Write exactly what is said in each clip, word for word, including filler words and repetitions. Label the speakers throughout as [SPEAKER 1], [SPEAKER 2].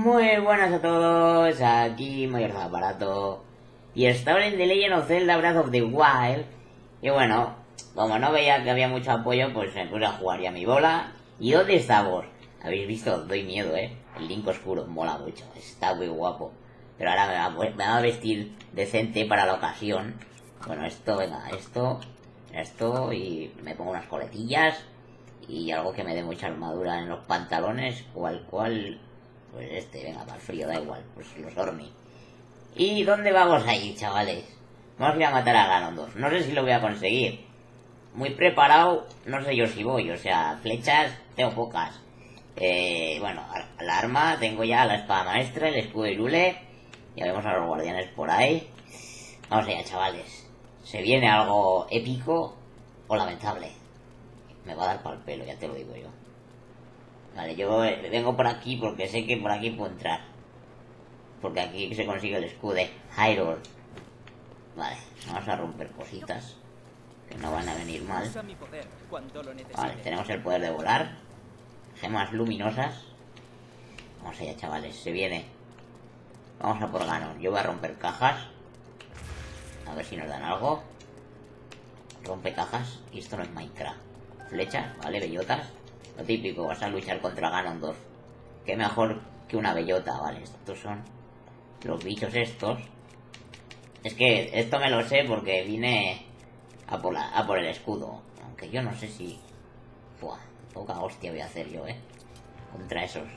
[SPEAKER 1] Muy buenas a todos, aquí Mayor Aparato. Y estaba en The Legend of Zelda Breath of the Wild. Y bueno, como no veía que había mucho apoyo, pues me puse a jugar ya mi bola. ¿Y dónde estamos? Habéis visto, doy miedo, eh. El Link oscuro, mola mucho, está muy guapo. Pero ahora me va, me va a vestir decente para la ocasión. Bueno, esto, venga, esto, esto y me pongo unas coletillas. Y algo que me dé mucha armadura en los pantalones, cual cual... Pues este, venga, para el frío, da igual, pues los Ormi. ¿Y dónde vamos a ir, chavales? Vamos a ir a matar a Ganondorf. No sé si lo voy a conseguir. Muy preparado, no sé yo si voy. O sea, flechas tengo pocas. Eh, bueno, la arma tengo ya la espada maestra, el escudo de Lule. Ya vemos a los guardianes por ahí. Vamos allá, chavales. Se viene algo épico o lamentable. Me va a dar pa'l pelo, ya te lo digo yo. Vale, yo vengo por aquí porque sé que por aquí puedo entrar. Porque aquí se consigue el escudo de Hyrule. Vale, vamos a romper cositas que no van a venir mal. Vale, tenemos el poder de volar. Gemas luminosas. Vamos allá, chavales, se viene. Vamos a por Ganon. Yo voy a romper cajas. A ver si nos dan algo. Rompe cajas. Y esto no es Minecraft. Flechas, vale, bellotas. Lo típico, vas a luchar contra Ganondorf. Qué mejor que una bellota, vale. Estos son los bichos estos. Es que esto me lo sé porque vine a por, la, a por el escudo. Aunque yo no sé si... Buah, poca hostia voy a hacer yo, eh. Contra esos.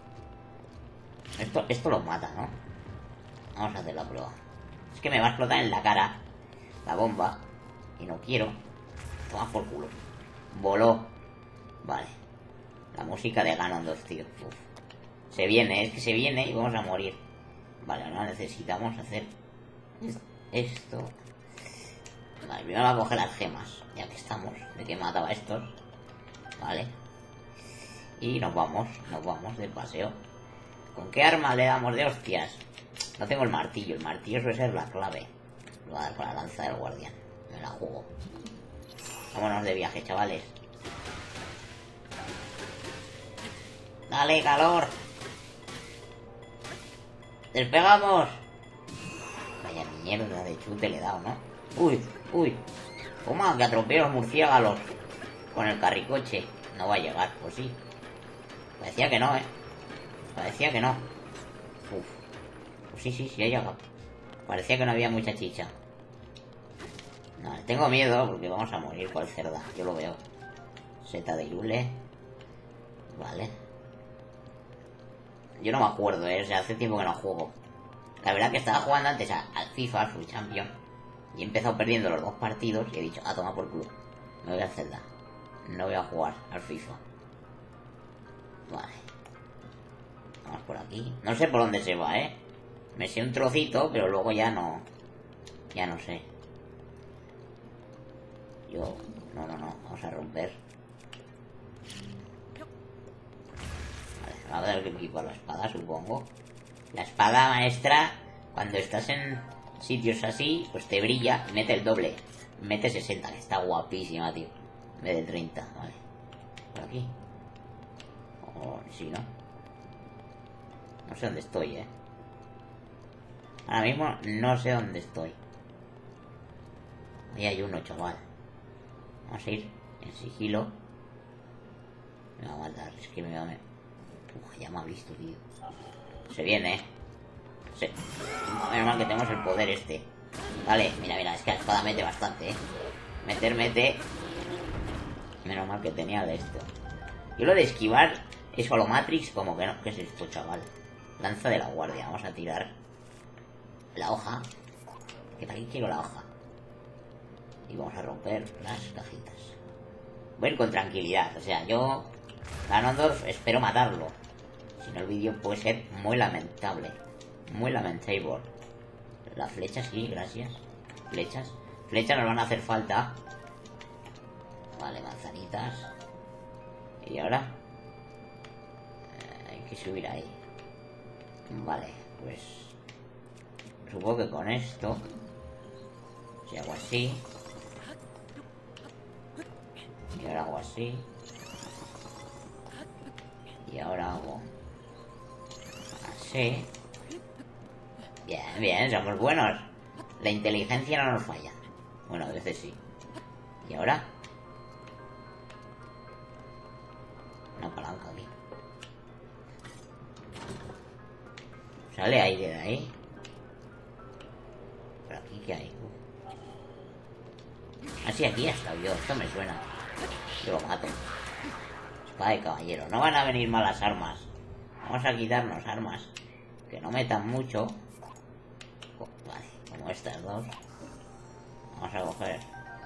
[SPEAKER 1] Esto, esto los mata, ¿no? Vamos a hacer la prueba. Es que me va a explotar en la cara la bomba. Y no quiero. Toma por culo. Voló. Vale. La música de Ganondorf, tío. Uf. Se viene, es que se viene y vamos a morir. Vale, ahora necesitamos hacer esto. Vale, primero vamos a coger las gemas, ya que estamos, de que mataba a estos. Vale. Y nos vamos, nos vamos de paseo. ¿Con qué arma le damos de hostias? No tengo el martillo, el martillo suele ser la clave. Lo voy a dar con la lanza del guardián. Me la juego. Vámonos de viaje, chavales. Dale, calor. Despegamos. Vaya mierda de chute le he dado, ¿no? Uy, uy. Toma, que atropello los murciélagos con el carricoche. No va a llegar, pues sí. Parecía que no, eh. Parecía que no. Uf. Pues sí, sí, sí ha llegado. Parecía que no había mucha chicha. No, tengo miedo porque vamos a morir cual cerda. Yo lo veo. Seta de Lule. Vale. Yo no me acuerdo, eh. O sea, hace tiempo que no juego. La verdad que estaba jugando antes a, al FIFA, Full Champion. Y he empezado perdiendo los dos partidos. Y he dicho, ah, toma por culo. Me voy a Zelda. No voy a jugar al FIFA. Vale. Vamos por aquí. No sé por dónde se va, eh. Me sé un trocito, pero luego ya no. Ya no sé. Yo... No, no, no. Vamos a romper. Vale, va a dar que equipar la espada, supongo. La espada maestra, cuando estás en sitios así, pues te brilla y mete el doble. Mete sesenta, que está guapísima, tío. En vez de treinta, vale. Por aquí. Oh, sí, ¿no? No sé dónde estoy, eh. Ahora mismo no sé dónde estoy. Ahí hay uno, chaval. Vamos a ir en sigilo. Me va a matar, es que me va a... Uf, ya me ha visto, tío. Se viene, eh. Se... Menos mal que tenemos el poder este. Vale, mira, mira, es que la espada mete bastante, eh. Meter, mete. Menos mal que tenía de esto. Yo lo de esquivar es solo Matrix, como que no. ¿Qué es esto, chaval? Lanza de la guardia, vamos a tirar la hoja. Que para aquí quiero la hoja. Y vamos a romper las cajitas. Voy a ir con tranquilidad, o sea, yo Ganondorf espero matarlo. Si no, el vídeo puede ser muy lamentable. Muy lamentable. Las flechas, sí, gracias. Flechas. Flechas nos van a hacer falta. Vale, manzanitas. Y ahora eh, hay que subir ahí. Vale, pues supongo que con esto, si hago así, y ahora hago así, y ahora hago Sí. Bien, bien, somos buenos. La inteligencia no nos falla. Bueno, a veces sí. ¿Y ahora? Una palanca aquí. ¿Sale aire de ahí? ¿Por aquí qué hay? Ah, sí, aquí está yo. Esto me suena. Yo lo mato. Espada de caballero. No van a venir malas armas. Vamos a quitarnos armas que no metan mucho. Oh, vale, como estas dos. Vamos a coger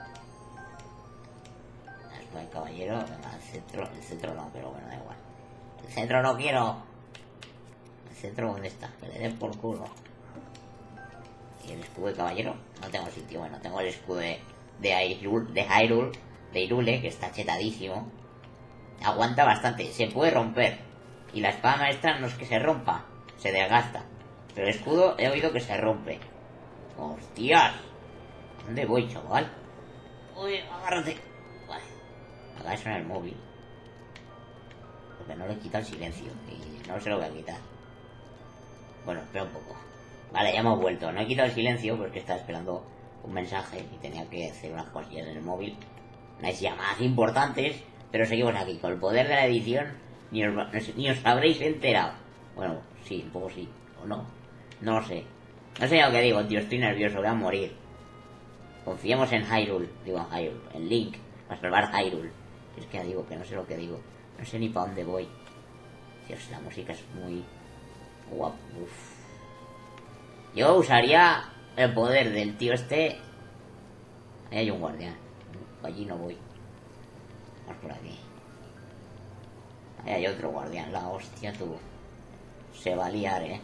[SPEAKER 1] la espada de caballero. Venga, el centro. El centro no, pero bueno, da igual. El centro no quiero. El centro, ¿dónde está? Que le den por culo. ¿Y el escudo de caballero? No tengo sitio. Bueno, tengo el escudo de, de Hyrule, de Hyrule, de Hyrule, que está chetadísimo. Aguanta bastante. Se puede romper. Y la espada maestra no es que se rompa, se desgasta. Pero el escudo he oído que se rompe. ¡Hostias! ¿Dónde voy, chaval? Uy, agárrate. Vale. Acá suena el móvil. Porque no le quita el silencio. Y no se lo voy a quitar. Bueno, espera un poco. Vale, ya hemos vuelto. No he quitado el silencio porque estaba esperando un mensaje y tenía que hacer unas cosillas en el móvil. Unas llamadas importantes. Pero seguimos aquí. Con el poder de la edición ni os, ni os habréis enterado. Bueno, sí, un poco sí. O no. No lo sé. No sé lo que digo, tío. Estoy nervioso. Voy a morir. Confiemos en Hyrule. Digo en Hyrule. En Link. Para salvar Hyrule. Es que ya digo que no sé lo que digo. No sé ni para dónde voy. Dios, la música es muy guapo. Uf. Yo usaría el poder del tío este. Ahí hay un guardián. Allí no voy. Vamos por aquí. Ahí hay otro guardián. La hostia, tú. Se va a liar, eh.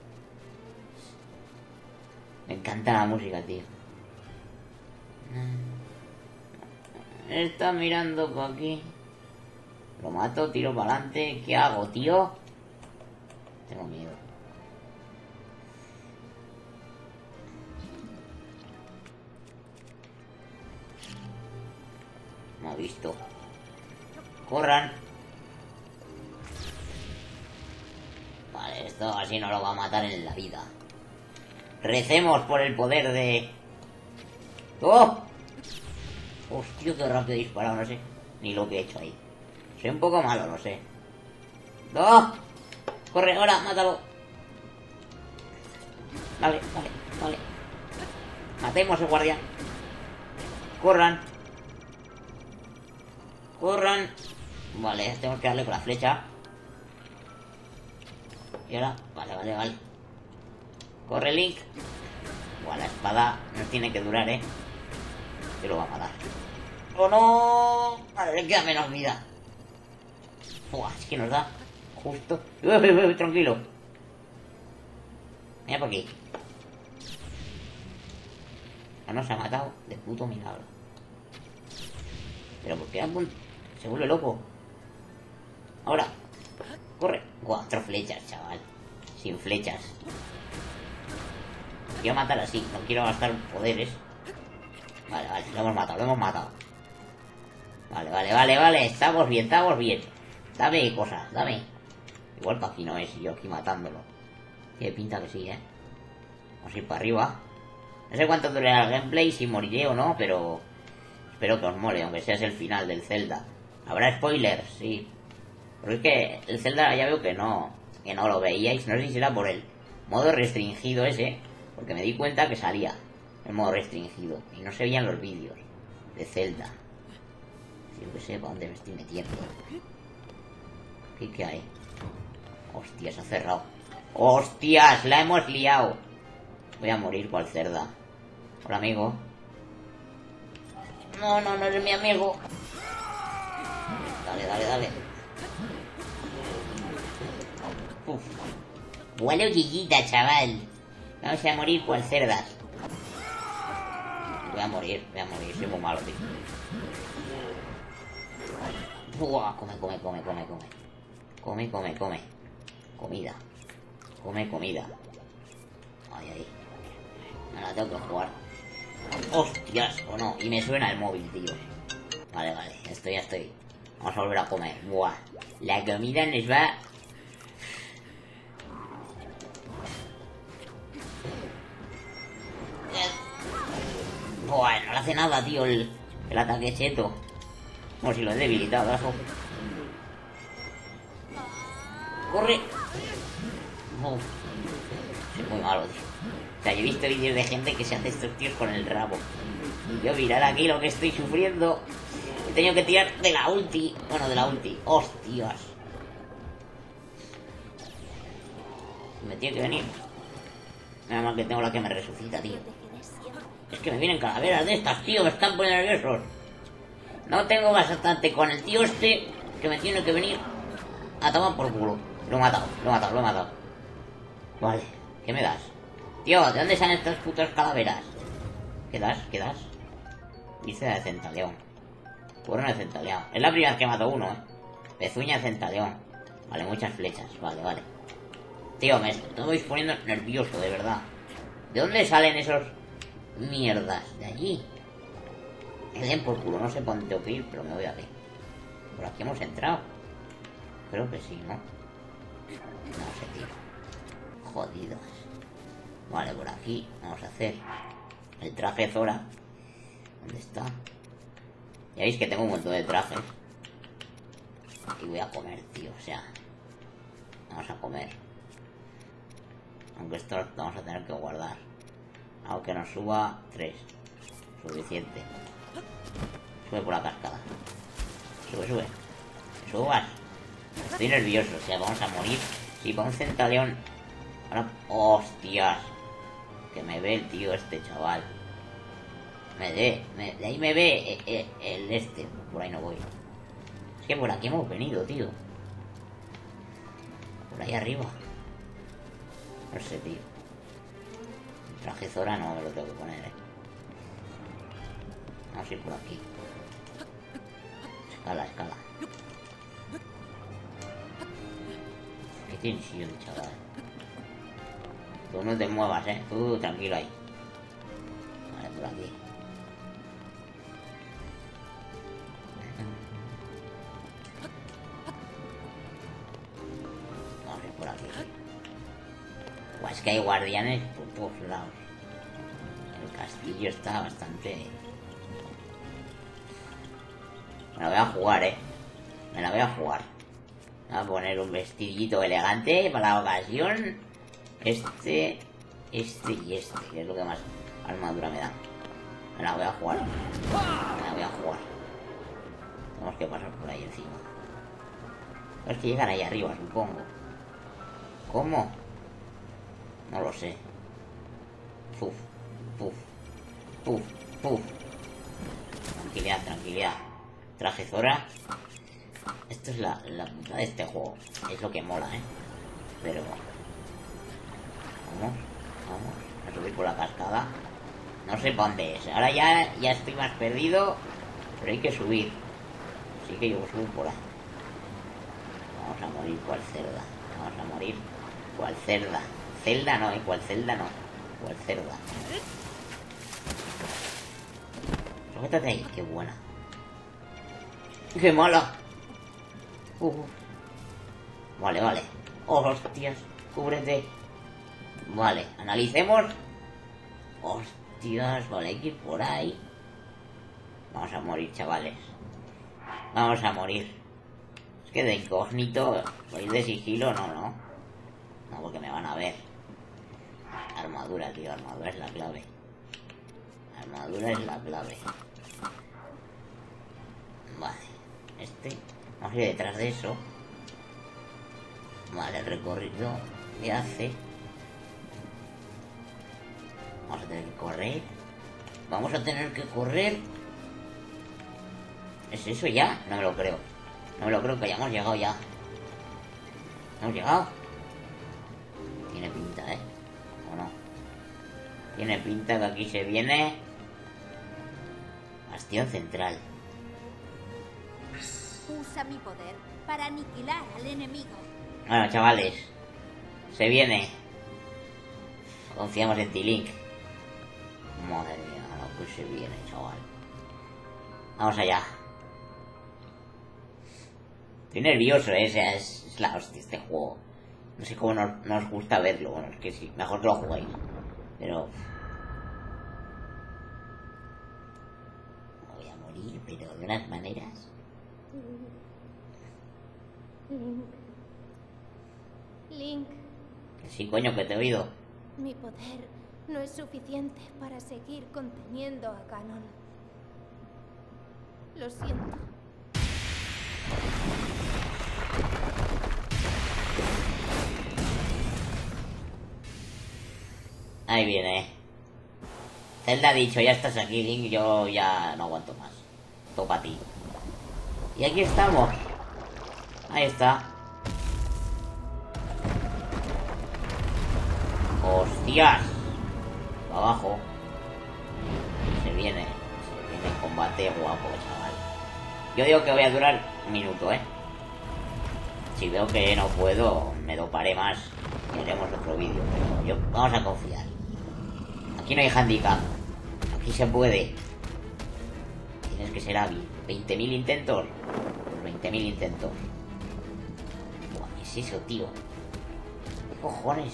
[SPEAKER 1] Me encanta la música, tío. Está mirando por aquí. Lo mato, tiro para adelante. ¿Qué hago, tío? Tengo miedo. Me ha visto. Corran. Vale, esto así no lo va a matar en la vida. Recemos por el poder de... ¡Oh! Hostia, qué rápido he disparado, no sé ni lo que he hecho ahí. Soy un poco malo, no sé. ¡Oh! ¡Corre, ahora, mátalo! Vale, vale, vale. Matemos al guardián. Corran. Corran. Vale, tenemos que darle con la flecha. Y ahora, vale, vale, vale. Corre, Link. Buah, la espada nos tiene que durar, eh. Que lo va a matar. ¡Oh, no! Vale, le queda menos vida. Buah, es que nos da justo. Uy, uy, uy, tranquilo. Mira por aquí. Ya nos ha matado de puto milagro. Pero porque se vuelve loco. Ahora. Corre. Cuatro flechas, chaval. Sin flechas. Quiero matar así. No quiero gastar poderes. Vale, vale. Lo hemos matado. Lo hemos matado. Vale, vale, vale, vale. Estamos bien, estamos bien. Dame cosas, dame. Igual para aquí no es. Yo aquí matándolo. Tiene pinta que sí, eh. Vamos a ir para arriba. No sé cuánto durará el gameplay, si moriré o no, pero... espero que os mole, aunque sea el final del Zelda. Habrá spoilers, sí. Porque es que el Zelda ya veo que no... que no lo veíais. No sé si será por el modo restringido ese. Porque me di cuenta que salía el modo restringido. Y no se veían los vídeos de Zelda. Yo que sé para dónde me estoy metiendo. ¿Qué, qué hay? Hostia, se ha cerrado. ¡Hostias! La hemos liado. Voy a morir cual cerda. Hola, amigo. No, no, no eres mi amigo. Dale, dale, dale. Uf. Huele ollillita, chaval. Vamos a morir cual cerdas. Voy a morir, voy a morir. Soy muy malo, tío. Uah, come, come, come, come, come. Come, come, come. Comida. Come, comida. Ay, ay. Me la tengo que jugar. Hostias, o no. Y me suena el móvil, tío. Vale, vale. Esto ya estoy. Vamos a volver a comer. Buah. La comida nos va... hace nada, tío, el, el ataque cheto. Como si lo he debilitado, ojo. ¡Corre! Uf. Soy muy malo, tío. O sea, yo he visto vídeos de gente que se hace estos tíos con el rabo. Y yo mirad aquí lo que estoy sufriendo. He tenido que tirar de la ulti. Bueno, de la ulti. ¡Hostias! Me tiene que venir. Nada más que tengo la que me resucita, tío. Es que me vienen calaveras de estas, tío. Me están poniendo nerviosos. No tengo bastante con el tío este que me tiene que venir a tomar por culo. Lo he matado, lo he matado, lo he matado. Vale, ¿qué me das? Tío, ¿de dónde salen estas putas calaveras? ¿Qué das? ¿Qué das? Dice de centaleón. Cuerno de centaleón. Es la primera vez que mato uno, eh. Pezuña de centaleón. Vale, muchas flechas. Vale, vale. Tío, me estoy poniendo nervioso, de verdad. ¿De dónde salen esos mierdas? De allí. Me den por culo, no sé por dónde tengo que ir, pero me voy a ver. ¿Por aquí hemos entrado? Creo que sí, ¿no? No sé, tío. Jodidos. Vale, por aquí vamos a hacer el traje Zora. ¿Dónde está? Ya veis que tengo un montón de trajes. Y voy a comer, tío, o sea. Vamos a comer. Aunque esto lo vamos a tener que guardar. Aunque nos suba tres. Suficiente. Sube por la cascada. Sube, sube. Subas. Estoy nervioso, o sea, vamos a morir. Si para un centaleón. Ahora. ¡Hostias! Que me ve el tío este chaval. Me ve. Me, de ahí me ve el, el, el este. Por ahí no voy. Es que por aquí hemos venido, tío. Por ahí arriba. No sé, tío. El traje Zora no me lo tengo que poner, eh. Vamos a ir por aquí. Escala, escala. Qué tensión, chaval. Tú no te muevas, eh. Tú tranquilo ahí. Vale, por aquí. Vamos a ir por aquí. Buah, es que hay guardianes por todos lados. El castillo está bastante... Me la voy a jugar, eh. Me la voy a jugar. Me voy a poner un vestidito elegante para la ocasión. Este, este y este, que es lo que más armadura me da. Me la voy a jugar. Me la voy a jugar. Tenemos que pasar por ahí encima. Es que llegan ahí arriba, supongo. ¿Cómo? No lo sé. Puf, puf, puf, puf. Tranquilidad, tranquilidad. Traje Zora. Esto es la, la puta de este juego. Es lo que mola, eh. Pero... Vamos, vamos. A subir por la cascada. No sé para dónde es. Ahora ya, ya estoy más perdido. Pero hay que subir. Así que yo subo por ahí. Vamos a morir cual cerda. Vamos a morir cual cerda. Celda no, ¿eh? Cual celda no. Cual cerda. Sujétate ahí, qué buena. ¡Qué mala! Uh. Vale, vale. Oh, hostias. Cúbrete. Vale, analicemos. Hostias, vale, hay que ir por ahí. Vamos a morir, chavales. Vamos a morir. Es que de incógnito, ir de sigilo, no, no. No, porque me van a ver. Armadura, tío, armadura es la clave. Armadura es la clave. Vale, este. Vamos a ir detrás de eso. Vale, el recorrido que hace. Vamos a tener que correr. Vamos a tener que correr. ¿Es eso ya? No me lo creo. No me lo creo que hayamos llegado ya. ¿Hemos llegado? Tiene pinta, ¿eh? ¿O no? Tiene pinta que aquí se viene... Bastión central.
[SPEAKER 2] Usa mi poder para aniquilar al enemigo.
[SPEAKER 1] Bueno, chavales. Se viene. Confiamos en ti, Link. Madre mía, lo que se viene, chaval. Vamos allá. Estoy nervioso, ¿eh? O sea, es, es la hostia este juego. No sé cómo nos, nos gusta verlo. Bueno, es que sí, mejor que lo juguéis. Pero... morir, pero de unas maneras.
[SPEAKER 3] Link. Link,
[SPEAKER 1] Sí, coño, que te he oído.
[SPEAKER 3] mi poder no es suficiente para seguir conteniendo a Ganon. Lo siento.
[SPEAKER 1] Ahí viene. Zelda ha dicho, ya estás aquí, Link, yo ya no aguanto más. Topa a ti. Y aquí estamos. Ahí está. ¡Hostias! Para abajo. Se viene. Se viene combate guapo, chaval. Yo digo que voy a durar un minuto, ¿eh? Si veo que no puedo, me doparé más y haremos otro vídeo. Pero yo, vamos a confiar. Aquí no hay handicap. Aquí se puede. Tienes que ser hábil. veinte mil intentos. Pues veinte mil intentos. Buah, ¿qué es eso, tío? ¿Qué cojones?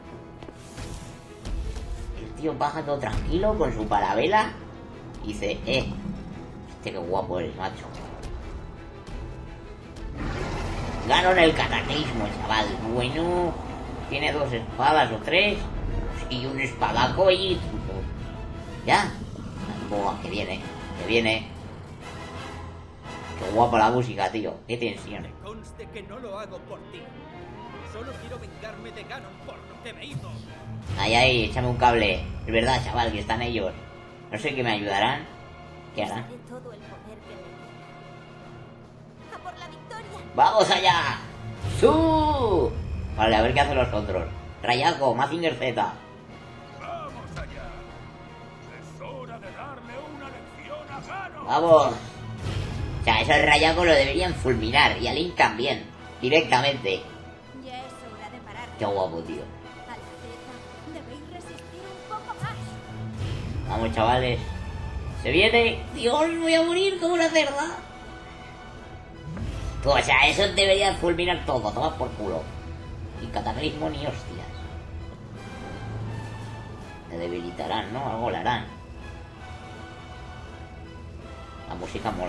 [SPEAKER 1] El tío baja todo tranquilo con su parabela y dice, eh, este qué guapo eres, macho. Ganon el cataclismo, chaval. Bueno, tiene dos espadas o tres y un espadaco y... ¿Ya? Buah, que viene, que viene. Qué guapa la música, tío. Qué tensión.
[SPEAKER 4] Que conste que no lo hago por ti. Solo quiero vengarme de Ganon por lo que me hizo.
[SPEAKER 1] Ay, ay, échame un cable. Es verdad, chaval, que están ellos. No sé qué me ayudarán. ¿Qué harán?
[SPEAKER 2] Usaré todo el poder que me queda. ¡A por la victoria!
[SPEAKER 1] ¡Vamos allá! ¡Su! Vale, a ver qué hacen los otros. Rayaco, Mazinger Z.
[SPEAKER 4] ¡Vamos allá! Es hora de darle una lección a Ganon.
[SPEAKER 1] ¡Vamos! O sea, eso al Rayaco lo deberían fulminar. Y a Link también. Directamente.
[SPEAKER 2] Ya es hora de parar.
[SPEAKER 1] Qué guapo, tío.
[SPEAKER 2] Alteza, debéis resistir un poco más.
[SPEAKER 1] Vamos, chavales. Se viene. Dios, voy a morir como una cerda. O sea, eso debería fulminar todo. Toma por culo. Y cataclismo ni hostias. Me debilitarán, ¿no? Algo le harán. La música mola.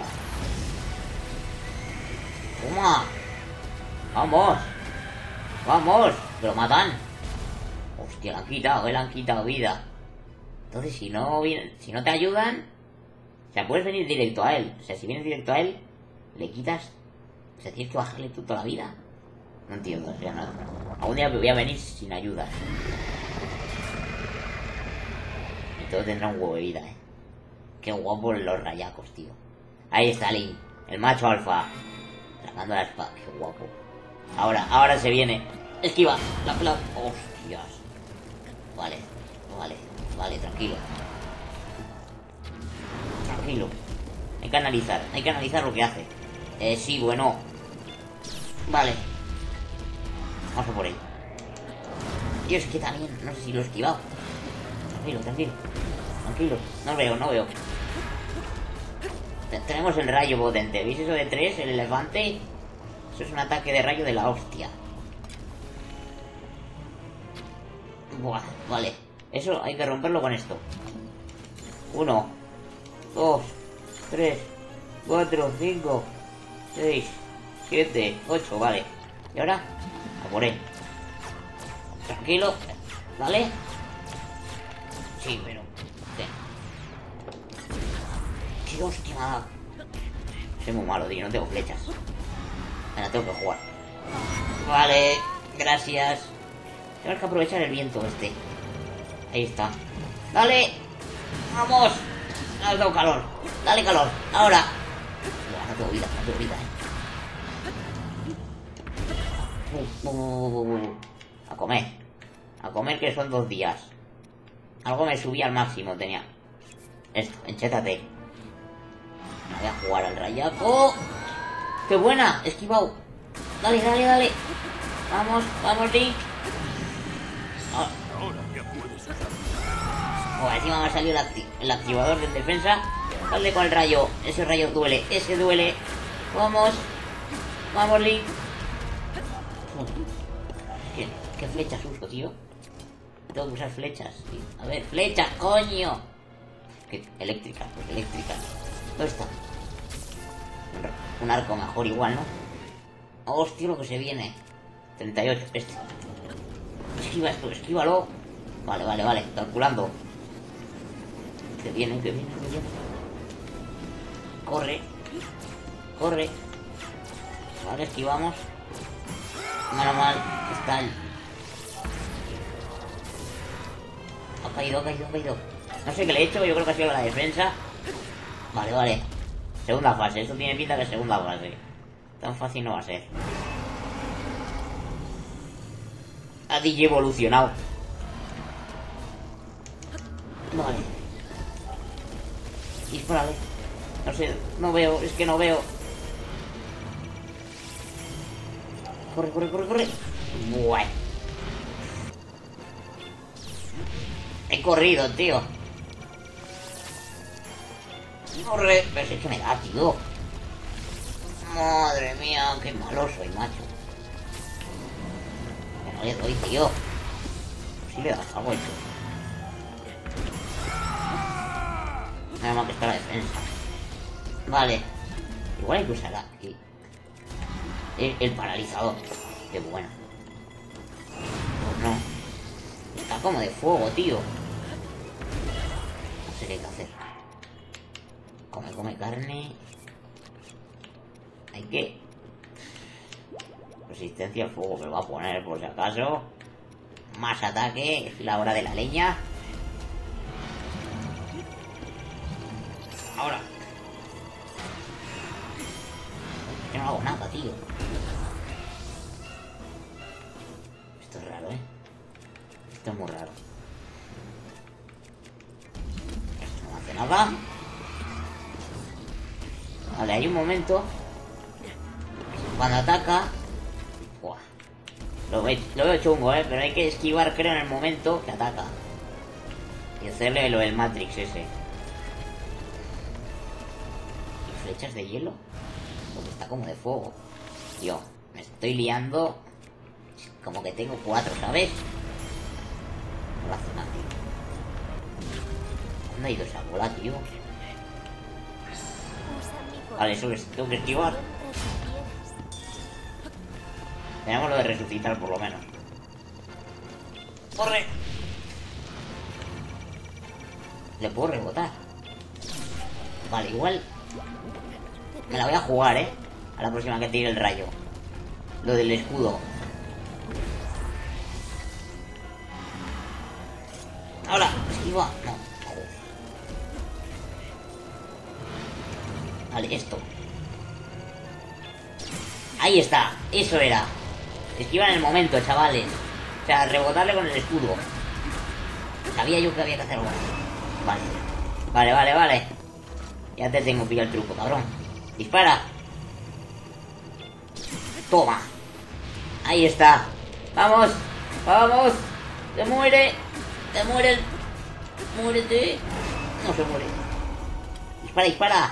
[SPEAKER 1] ¡Toma! ¡Vamos! ¡Vamos! ¡Que lo matan! Hostia, le han quitado, eh, le han quitado vida. Entonces, si no vienen, si no te ayudan, o sea, puedes venir directo a él. O sea, si vienes directo a él, le quitas. O sea, tienes que bajarle tú toda la vida. No entiendo, o sea, nada. Algún día voy a venir sin ayuda. Y todo tendrá un huevo de vida, eh. Qué guapos los rayacos, tío. Ahí está Link, el macho alfa. Sacando la espada, qué guapo. Ahora, ahora se viene. Esquiva, la plata. Hostias. Vale, vale, vale, tranquilo. Tranquilo. Hay que analizar, hay que analizar lo que hace. Eh, sí, bueno. Vale. Vamos a por él. Dios, es que también, no sé si lo he esquivado. Tranquilo, tranquilo. Tranquilo. No veo, no veo. Tenemos el rayo potente. ¿Veis eso de tres? El elefante. Eso es un ataque de rayo de la hostia. Buah, vale. Eso hay que romperlo con esto. Uno, dos, tres, cuatro, cinco, seis, siete, ocho, vale. Y ahora, a por él. Tranquilo. ¿Vale? Sí, pero... ¿qué? ¡Qué hostia! Soy muy malo, tío, no tengo flechas. Ahora tengo que jugar. Vale, gracias. Tenemos que aprovechar el viento este. Ahí está. ¡Dale! ¡Vamos! Me has dado calor. ¡Dale calor! ¡Ahora! Buah, no tengo vida, no tengo vida, eh. Uh, uh, uh, uh. A comer. A comer, que son dos días. Algo me subí al máximo, tenía. Esto, enchétate. Me voy a jugar al rayaco. ¡Qué buena! Esquivado. Dale, dale, dale. Vamos, vamos, Link. Ah. Oh, encima me ha salido el, acti el activador de defensa. Dale con el rayo. Ese rayo duele, ese duele. Vamos. Vamos, Link. ¿Qué, qué flechas uso, tío? Tengo que usar flechas, tío. A ver, flechas, coño. Que eléctricas, pues eléctricas. ¿Dónde está? Un arco mejor igual, ¿no? Hostia, lo que se viene. treinta y ocho, este. Esquiva esto, esquívalo. Vale, vale, vale, calculando. Que viene, que viene, que viene. Corre. Corre. Vale, esquivamos. Menos mal, está el... Ha caído, ha caído, ha caído. No sé qué le he hecho, yo creo que ha sido la defensa. Vale, vale. Segunda fase, esto tiene pinta de segunda fase. Tan fácil no va a ser. Ha D J evolucionado. Vale. Dispárale. No sé, no veo, es que no veo. Corre, corre, corre, corre. Buah. He corrido, tío. Corre. Pero si es que me da, tío. Madre mía, qué malo soy, macho. Que no le doy, tío. Si le das algo hecho. Nada más que está la defensa. Vale. Igual hay que usar aquí el, el paralizador. Qué bueno. Pues no. Está como de fuego, tío. No sé qué hay que hacer. Come, come carne. Hay que... Resistencia al fuego que lo va a poner por si acaso. Más ataque. Es la hora de la leña. Ahora. Yo no hago nada, tío. Esto es raro, ¿eh? Esto es muy raro. Esto no hace nada. Vale, hay un momento cuando ataca. Buah. Lo, ve, lo veo chungo, ¿eh? Pero hay que esquivar, creo, en el momento que ataca. Y hacerle lo del Matrix ese. ¿Y flechas de hielo? Porque está como de fuego. Tío, me estoy liando. Como que tengo cuatro, ¿sabes? No hace nada, tío. ¿Dónde ha ido esa bola, tío? Vale, eso que tengo que esquivar. Tenemos lo de resucitar, por lo menos. ¡Corre! Le puedo rebotar. Vale, igual me la voy a jugar, ¿eh? A la próxima que tire el rayo. Lo del escudo. Ahora, esquiva. No, joder. Vale, esto. Ahí está, eso era. Esquiva en el momento, chavales. O sea, rebotarle con el escudo. Sabía yo que había que hacerlo. Vale. Vale, vale, vale. Ya te tengo pillado el truco, cabrón. Dispara. Toma. Ahí está. Vamos. Vamos. Se muere. Se muere. Muérete. No se muere. Dispara, dispara.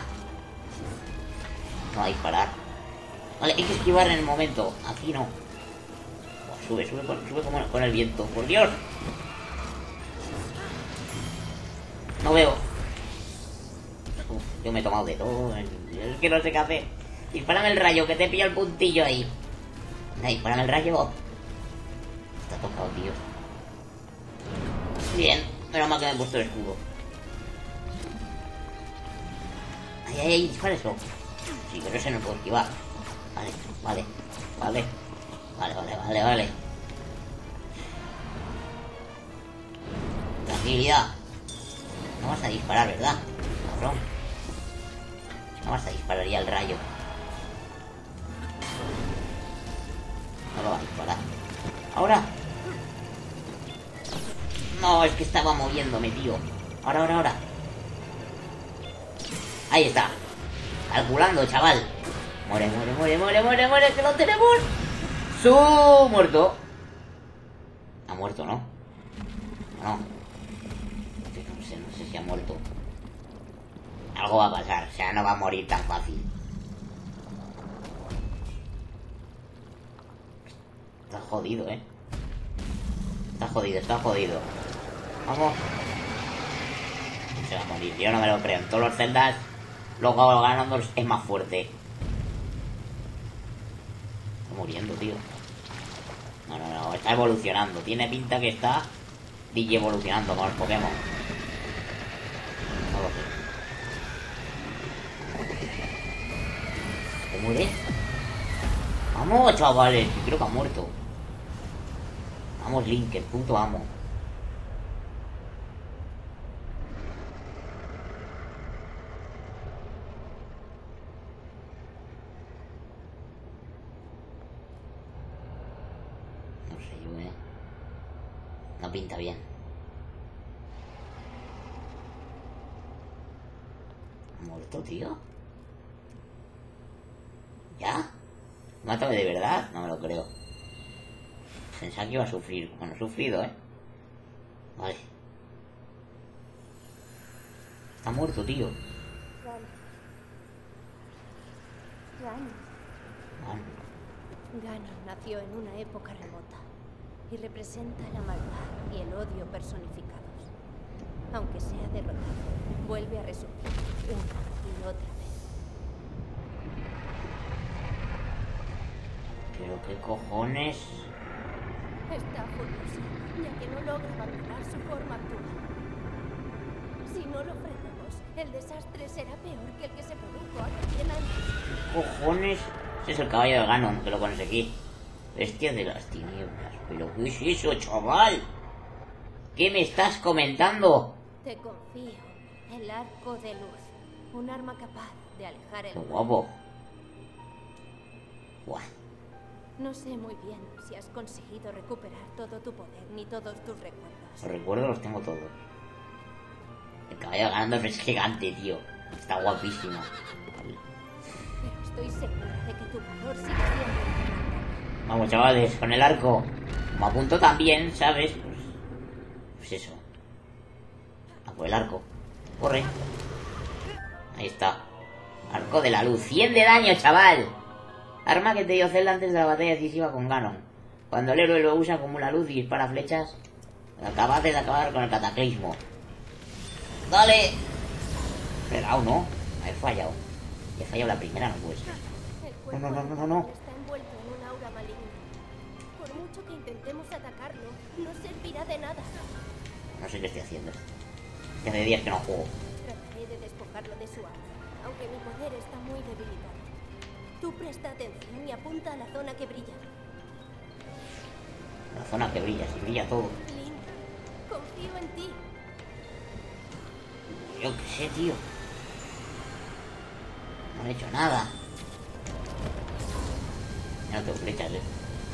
[SPEAKER 1] No va a disparar. Vale, hay que esquivar en el momento. Aquí no. Oh, sube, sube, con, sube como con el viento. Por Dios. No veo. Uf, yo me he tomado de todo. Es que no sé qué hacer. Dispárame el rayo, que te pilla el puntillo ahí. Ahí, dispárame el rayo. Está tocado, tío. Bien. Menos mal que me he puesto el escudo. Ay, ay, ay, dispara eso. Sí, pero ese no puedo esquivar. Vale, vale, vale. Vale, vale, vale, vale. Tranquilidad. No vas a disparar, ¿verdad? Cabrón. No vas a disparar ya el rayo. No lo va a disparar. Ahora. No, es que estaba moviéndome, tío. Ahora, ahora, ahora. Ahí está. Calculando, chaval. Muere, muere, muere, muere, muere, muere, que lo tenemos. ¡Su! Muerto. Ha muerto, ¿no? No. No sé, no sé si ha muerto. Algo va a pasar, o sea, no va a morir tan fácil. Está jodido, ¿eh? Está jodido, está jodido. Vamos. No se va a morir, yo no me lo creo. En todos los celdas Luego Ganondorf es más fuerte. Está muriendo, tío. No, no, no, está evolucionando. Tiene pinta que está Digi evolucionando con los Pokémon. No lo sé. ¿Se muere? Vamos, chavales, que creo que ha muerto. Vamos, Link, el puto amo. No sé, yo, eh. No pinta bien. ¿Ha muerto, tío? ¿Ya? ¿Mátame de verdad? No me lo creo. Pensaba que iba a sufrir. Bueno, he sufrido, ¿eh? Vale. Está muerto, tío.
[SPEAKER 3] Ganon.
[SPEAKER 1] Vale.
[SPEAKER 3] Ganon nació en una época remota y representa la maldad y el odio personificados. Aunque sea derrotado, vuelve a resurgir una y otra vez.
[SPEAKER 1] Pero qué cojones.
[SPEAKER 3] Está furioso, ya que no logra abandonar su forma actual. Si no lo frenamos, el desastre será peor que el que se produjo hace cien años.
[SPEAKER 1] Cojones. Ese es el caballo de Ganon, que lo conseguí. Bestia de las tinieblas. ¿Pero qué es eso, chaval? ¿Qué me estás comentando?
[SPEAKER 3] Te confío el arco de luz, un arma capaz de alejar el
[SPEAKER 1] Qué
[SPEAKER 3] mal.
[SPEAKER 1] guapo. Buah.
[SPEAKER 3] No sé muy bien si has conseguido recuperar todo tu poder ni todos tus recuerdos.
[SPEAKER 1] Los recuerdos los tengo todos. El caballo de Ganondorf es gigante, tío. Está guapísimo.
[SPEAKER 3] Pero estoy segura de que tu valor sigue siendo importante.
[SPEAKER 1] Vamos, chavales, con el arco. Me apunto también, ¿sabes? Pues, pues eso. A por el arco. Corre. Ahí está. Arco de la luz. cien de daño, chaval. Arma que te dio Zelda antes de la batalla decisiva con Ganon. Cuando el héroe lo usa como una luz y dispara flechas, acabas de acabar con el cataclismo. ¡Dale! Pegado, ¿no? He fallado. He fallado la primera, no puede ser.
[SPEAKER 3] El cuerpo
[SPEAKER 1] No, no, no, no,
[SPEAKER 3] de
[SPEAKER 1] no.
[SPEAKER 3] Ganon está envuelto en un aura maligna. Por mucho que intentemos atacarlo, no servirá de nada.
[SPEAKER 1] No sé qué estoy haciendo. Ya hace días que no juego.
[SPEAKER 3] Trataré de despojarlo de su aura, aunque mi poder está muy debilitado. Tú presta atención y apunta a la zona que brilla.
[SPEAKER 1] La zona que brilla, si brilla todo.
[SPEAKER 3] Link, confío en ti.
[SPEAKER 1] Yo qué sé, tío. No he hecho nada. Ya no tengo flechas, eh.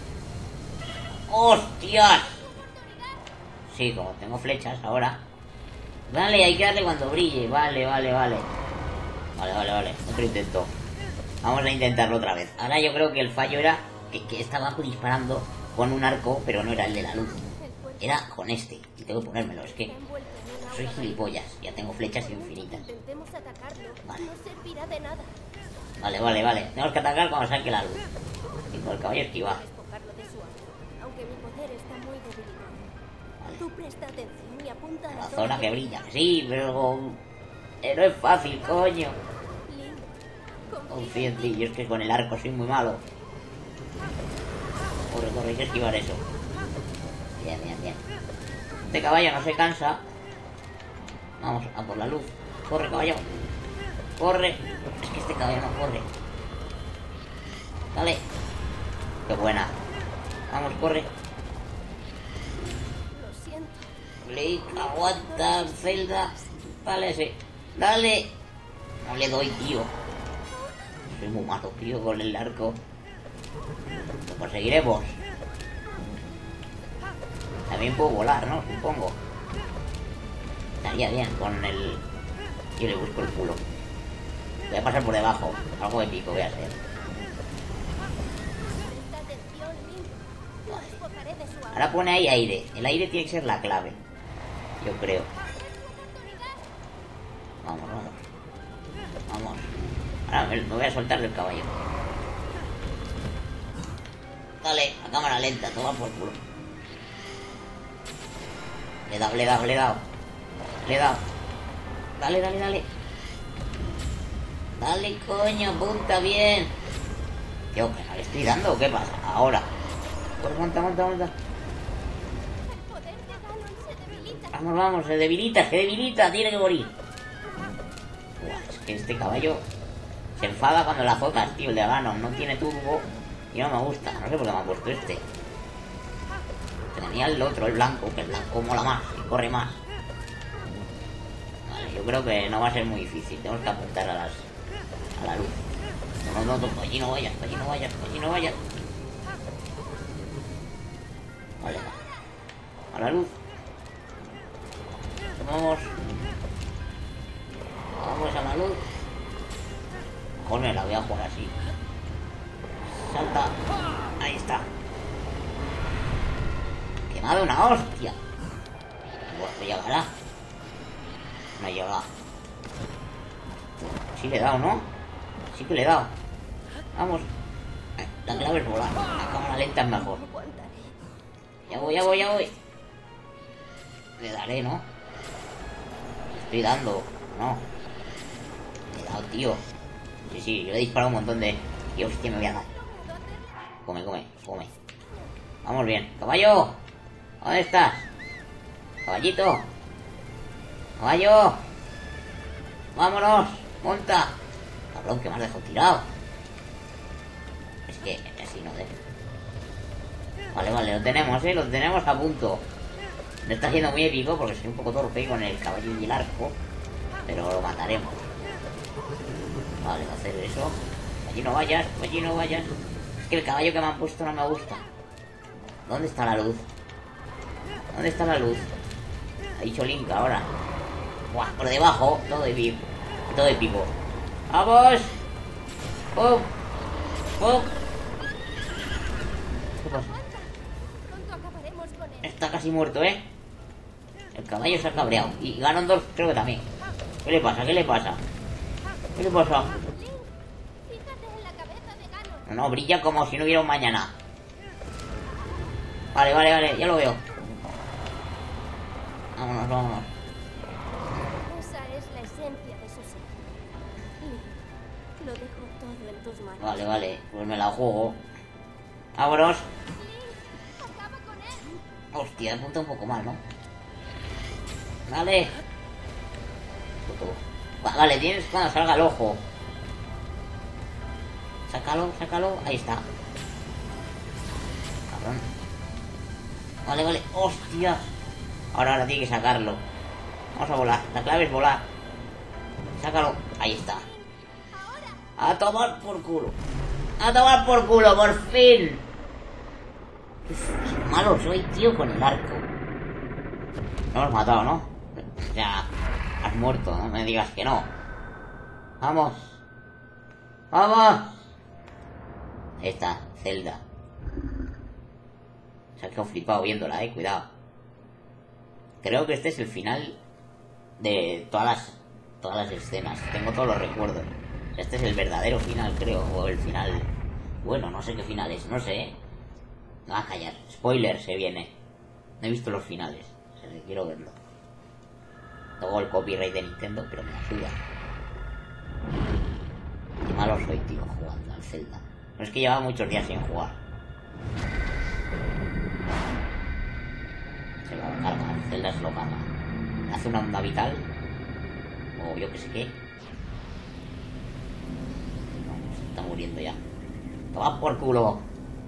[SPEAKER 1] ¡Hostias! Sí, como tengo flechas ahora. Vale, hay que darle cuando brille. Vale, vale, vale. Vale, vale, vale. Otro intento. Vamos a intentarlo otra vez. Ahora yo creo que el fallo era que, que estaba disparando con un arco, pero no era el de la luz. Era con este. Y tengo que ponérmelo. Es que
[SPEAKER 3] Está envuelto en un
[SPEAKER 1] soy
[SPEAKER 3] aura
[SPEAKER 1] gilipollas. Ya tengo flechas
[SPEAKER 3] maligna.
[SPEAKER 1] infinitas.
[SPEAKER 3] Intentemos atacarlo,
[SPEAKER 1] Vale.
[SPEAKER 3] no servirá de nada.
[SPEAKER 1] Vale, vale, vale. Tenemos que atacar cuando saque la luz. Y con el caballo esquivar.
[SPEAKER 3] Despojarlo de su aura, aunque mi poder está muy debilitado.
[SPEAKER 1] Vale.
[SPEAKER 3] Tú presta atención y apunta a la,
[SPEAKER 1] La zona que brilla. Sí, pero... eh, no es fácil, coño.
[SPEAKER 3] Link, confío
[SPEAKER 1] Confío en
[SPEAKER 3] en
[SPEAKER 1] ti. Yo es que con el arco soy muy malo. Corre, corre, hay que esquivar eso. Bien, bien, bien. Este caballo no se cansa. Vamos a por la luz. Corre, caballo. Corre. Es que este caballo no corre. Dale. Qué buena. Vamos, corre.
[SPEAKER 3] Lo siento.
[SPEAKER 1] Link, aguanta, Zelda. Dale ese. Dale. No le doy, tío. Soy muy malo, tío, con el arco. Lo conseguiremos. También puedo volar, ¿no? Supongo. Estaría bien con el... Yo le busco el culo. Voy a pasar por debajo. Algo épico voy a hacer.
[SPEAKER 3] Presta atención, Link. Lo despojaré de su aura.
[SPEAKER 1] Ahora pone ahí aire. El aire tiene que ser la clave. Yo creo. Vamos, vamos. Vamos. Ahora me, me voy a soltar del caballo. Dale, a cámara lenta, toma por culo. Le he dado, le he dado, le he dado. Le he dado. Dale, dale, dale. Dale, coño, apunta bien. Tío, que no le estoy dando. ¿Qué pasa? Ahora. Pues monta, monta, monta.
[SPEAKER 2] El poder de Ganon se debilita.
[SPEAKER 1] Vamos, vamos, se debilita, se debilita. Tiene que morir. Buah, es que este caballo se enfada cuando la azocas, tío. El de Ganon no tiene turbo y no me gusta. No sé por qué me ha puesto este. Tenía el otro, el blanco, que el blanco mola más y corre más. Vale, yo creo que no va a ser muy difícil. Tenemos que apuntar a las a la luz. No, no, no, allí no vayas, allí no vayas, allí no vayas. Vale, a la luz. Vamos. Vamos a la luz. Mejor me la voy a jugar así. Salta. Ahí está. Que me ha dado una hostia. Bueno, llegará. No llega. Sí le he dado, ¿no? Sí que le he dado. Vamos. La clave es volar. La cámara lenta es mejor. Ya voy, ya voy, ya voy. Le daré, ¿no? Le estoy dando. No. Le he dado, tío. Sí, sí, yo le he disparado un montón de... Y hostia, me voy a dar. Come, come, come. Vamos bien. ¡Caballo! ¿Dónde estás? ¡Caballito! ¡Caballo! ¡Vámonos! ¡Monta! Cabrón, que me has dejado tirado. Es que así no debe. Vale, vale, lo tenemos, eh, lo tenemos a punto. No está siendo muy épico porque soy un poco torpe con el caballo y el arco. Pero lo mataremos. Vale, va a hacer eso. Allí no vayas, allí no vayas. Es que el caballo que me han puesto no me gusta. ¿Dónde está la luz? ¿Dónde está la luz? Ha dicho Link ahora. Buah, por debajo, todo épico. Todo épico. ¡Vamos! ¡Pum! ¡Pum! ¿Qué pasa?
[SPEAKER 2] Pronto acabaremos con él.
[SPEAKER 1] Está casi muerto, ¿eh? El caballo se ha cabreado. Y Ganondorf creo que también. ¿Qué le pasa? ¿Qué le pasa? ¿Qué le pasa?
[SPEAKER 2] Link, fíjate en la cabeza de Ganon.
[SPEAKER 1] No, no, brilla como si no hubiera un mañana. Vale, vale, vale, ya lo veo. Vámonos, vámonos.
[SPEAKER 2] Esa es la esencia de su ser. Link, lo dejo todo en tus manos.
[SPEAKER 1] Vale, vale, pues me la juego. Vámonos.
[SPEAKER 2] Link, acaba con él.
[SPEAKER 1] Hostia, apunta un poco mal, ¿no? Vale. Va- Vale, tienes cuando salga el ojo. Sácalo, sácalo. Ahí está. Cabrón. Vale, vale. Hostia. Ahora, ahora tiene que sacarlo. Vamos a volar. La clave es volar. Sácalo. Ahí está. A tomar por culo. A tomar por culo, por fin. Uf, qué malo soy, tío, con el arco. No hemos matado, ¿no? O sea, has muerto, no me digas que no. Vamos. Vamos. Ahí está, Zelda. Se ha quedado flipado viéndola, eh, cuidado. Creo que este es el final de todas las todas las escenas. Tengo todos los recuerdos. Este es el verdadero final, creo. O el final... Bueno, no sé qué final es, no sé, eh. Me va a callar. Spoiler, se viene. No he visto los finales. O sea, quiero verlo. Tengo el copyright de Nintendo, pero me ayuda. Qué malo soy, tío, jugando al Zelda. No es que llevaba muchos días sin jugar. Se lo carga, el Zelda se lo carga. Hace una onda vital. O yo que sé qué. No, se está muriendo ya. Toma por culo.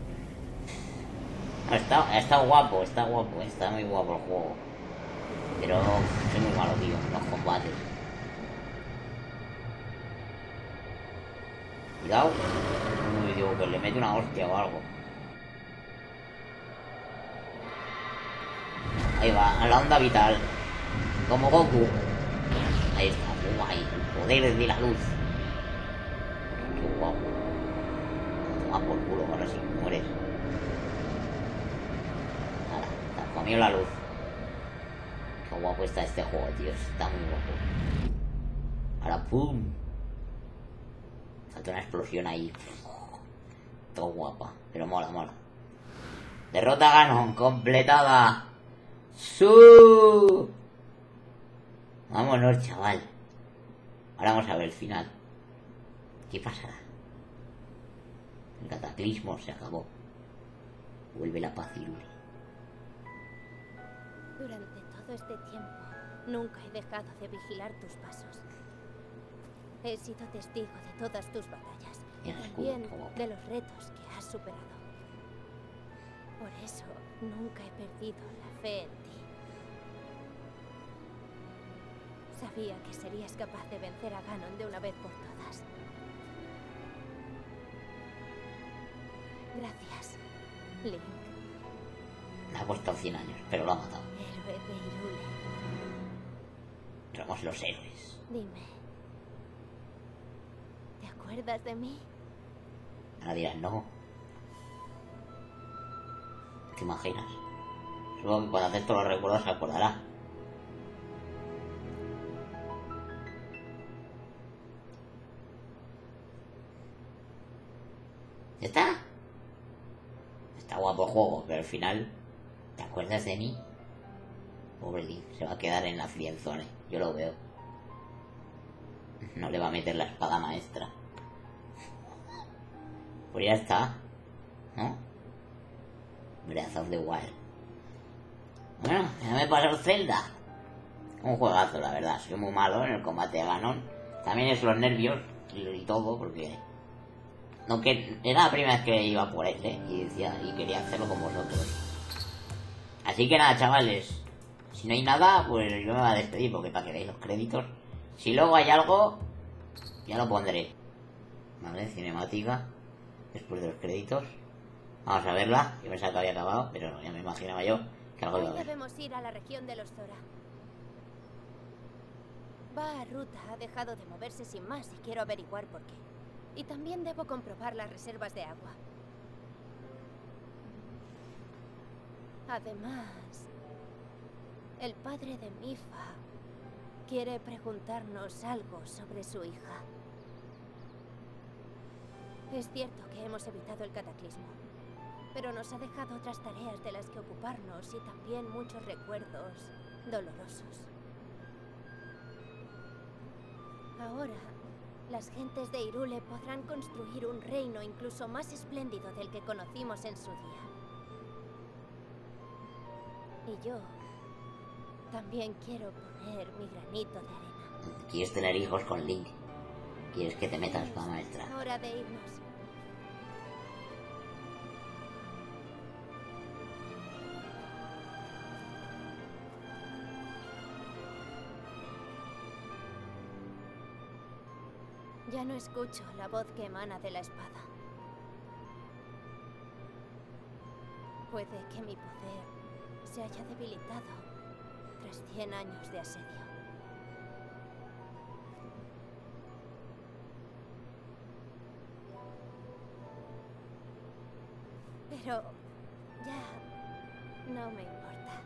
[SPEAKER 1] No, está, está guapo, está guapo, está muy guapo el juego. Pero soy muy malo, tío, en los combates. Cuidado. Uy, digo, que le mete una hostia o algo. Ahí va, a la onda vital. Como Goku. Ahí está, guay, el poder de la luz. Qué guapo. Toma por culo, ahora sí, mueres. Ahora, te has comido la luz. Qué guapo está este juego, tío. Está muy guapo. Ahora, ¡pum! Falta una explosión ahí. Todo guapa. Pero mola, mola. Derrota a Ganon. Completada. ¡Su! Vámonos, chaval. Ahora vamos a ver el final. ¿Qué pasará? El cataclismo se acabó. Vuelve la paz Hyrule.
[SPEAKER 3] Durante todo este tiempo, nunca he dejado de vigilar tus pasos. He sido testigo de todas tus batallas.
[SPEAKER 1] Y
[SPEAKER 3] Y
[SPEAKER 1] el
[SPEAKER 3] también
[SPEAKER 1] escudo, como-
[SPEAKER 3] de los retos que has superado. Por eso, nunca he perdido la fe en ti. Sabía que serías capaz de vencer a Ganon de una vez por todas. Gracias, Link,
[SPEAKER 1] Le ha costado cien años, pero lo ha matado.
[SPEAKER 3] héroe de Hyrule.
[SPEAKER 1] Somos los héroes.
[SPEAKER 3] Dime, ¿te acuerdas de mí?
[SPEAKER 1] Ahora dirán, no. ¿Te imaginas? Supongo que cuando haces todos los recuerdos se acordará. ¿Ya está? Está guapo el juego, pero al final... ¿Te acuerdas de mí? Pobre Link, se va a quedar en la friendzone. Yo lo veo. No le va a meter la espada maestra. Pues ya está, ¿no? Breath of the Wild. Bueno, ya me he pasado Zelda. Un juegazo, la verdad. Soy muy malo en el combate de Ganon. También es los nervios y, y todo, porque... No, que era la primera vez que iba por él, ¿eh? Y decía, y quería hacerlo con vosotros. Así que nada, chavales. Si no hay nada, pues yo me voy a despedir, porque para que veáis los créditos. Si luego hay algo, ya lo pondré. Vale, cinemática. Después de los créditos. Vamos a verla. Yo pensaba que había acabado, pero no, ya me imaginaba yo que algo iba a
[SPEAKER 3] Hoy
[SPEAKER 1] haber.
[SPEAKER 3] debemos ir a la región de los Zora. Va a ruta, ha dejado de moverse sin más y quiero averiguar por qué. Y también debo comprobar las reservas de agua. Además, el padre de Mipha quiere preguntarnos algo sobre su hija. Es cierto que hemos evitado el cataclismo, pero nos ha dejado otras tareas de las que ocuparnos y también muchos recuerdos dolorosos. Ahora, las gentes de Hyrule podrán construir un reino incluso más espléndido del que conocimos en su día. Y yo también quiero poner mi granito de arena.
[SPEAKER 1] ¿Quieres tener hijos con Link? ¿Quieres que te metas para maestra?
[SPEAKER 3] Hora de irnos. Ya no escucho la voz que emana de la espada. Puede que mi poder se haya debilitado tras cien años de asedio. Pero ya no me importa.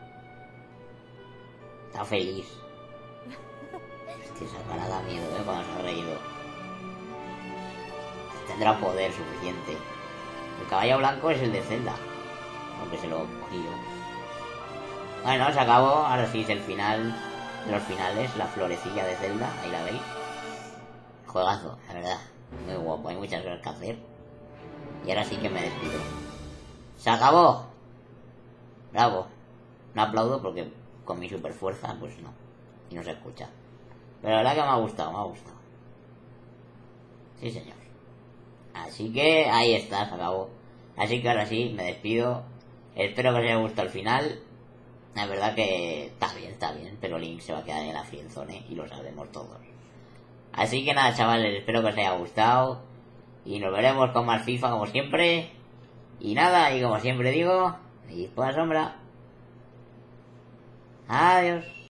[SPEAKER 1] Está feliz. Hostia, esa cara da miedo, ¿eh? Cuando se ha reído. Tendrá poder suficiente. El caballo blanco es el de Zelda. Aunque se lo cogí yo. Bueno, se acabó. Ahora sí es el final de los finales. La florecilla de Zelda. Ahí la veis. Juegazo, la verdad. Muy guapo. Hay muchas cosas que hacer. Y ahora sí que me despido. ¡Se acabó! Bravo. No aplaudo porque con mi super fuerza, pues no. Y no se escucha. Pero la verdad que me ha gustado, me ha gustado. Sí, señor. Así que ahí está, se acabó. Así que ahora sí, me despido. Espero que os haya gustado el final. La verdad que está bien, está bien. Pero Link se va a quedar en la friendzone y lo sabemos todos. Así que nada, chavales, espero que os haya gustado. Y nos veremos con más FIFA como siempre. Y nada, y como siempre digo, y por la sombra. Adiós.